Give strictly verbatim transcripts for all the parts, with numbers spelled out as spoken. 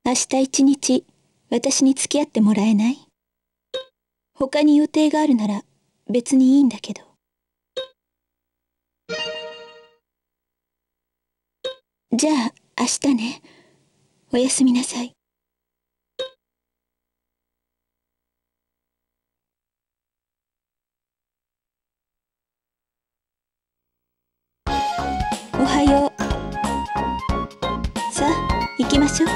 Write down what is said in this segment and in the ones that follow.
明日一日、私に付き合ってもらえない？他に予定があるなら別にいいんだけど。じゃあ、明日ね。おやすみなさい。おはよう。さあ、行きましょう。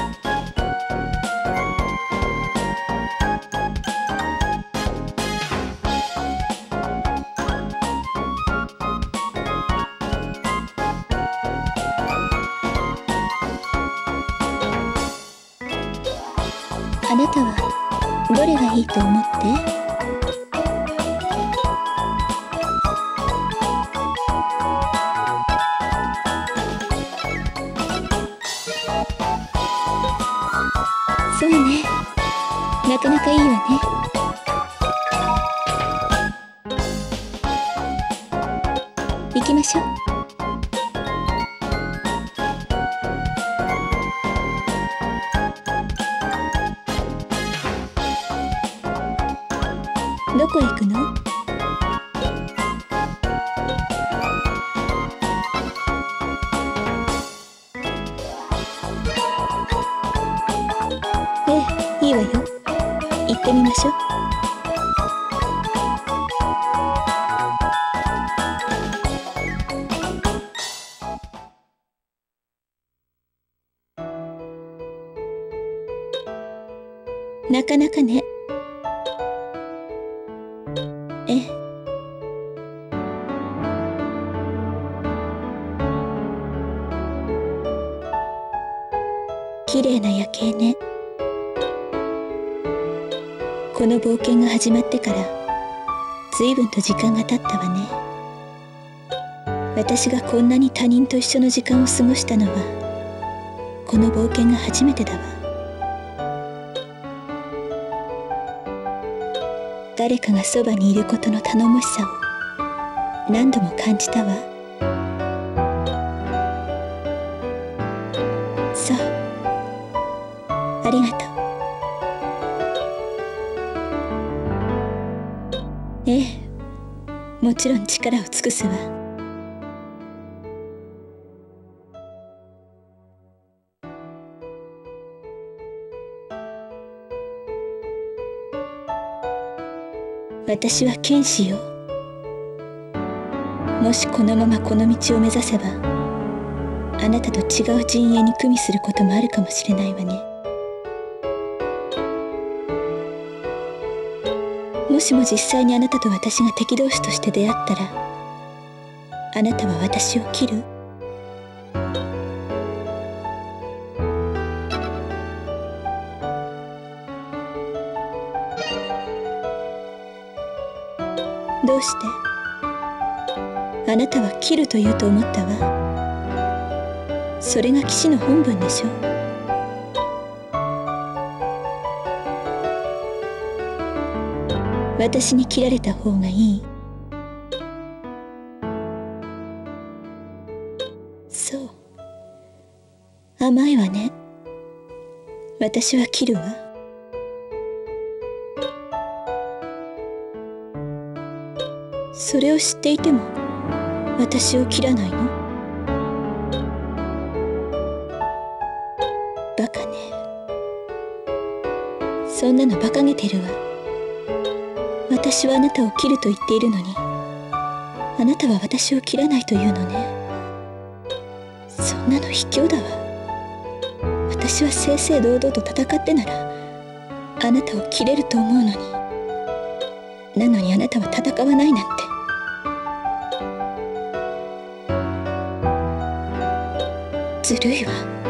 あなたはどれがいいと思って？そうね。なかなかいいわね。行きましょう。どこへ行くの？ええ、いいわよ。行ってみましょう。なかなかね。ええ。綺麗な夜景ね。この冒険が始まってから随分と時間が経ったわね。私がこんなに他人と一緒の時間を過ごしたのはこの冒険が初めてだわ。誰かがそばにいることの頼もしさを何度も感じたわ。そう、ありがとう。ええ、もちろん力を尽くすわ。私は剣士よ。もしこのままこの道を目指せば、あなたと違う陣営に組みすることもあるかもしれないわね。もしも実際にあなたと私が敵同士として出会ったら、あなたは私を切る？どうして？あなたは切ると言うと思ったわ。それが騎士の本分でしょ。私に切られた方がいい。そう。甘いわね。私は切るわ。それを知っていても私を切らないの？バカね。そんなの馬鹿げてるわ。私はあなたを切ると言っているのに、あなたは私を切らないというのね。そんなの卑怯だわ。私は正々堂々と戦ってならあなたを切れると思うのに、なのにあなたは戦わないなんて。ずるいわ。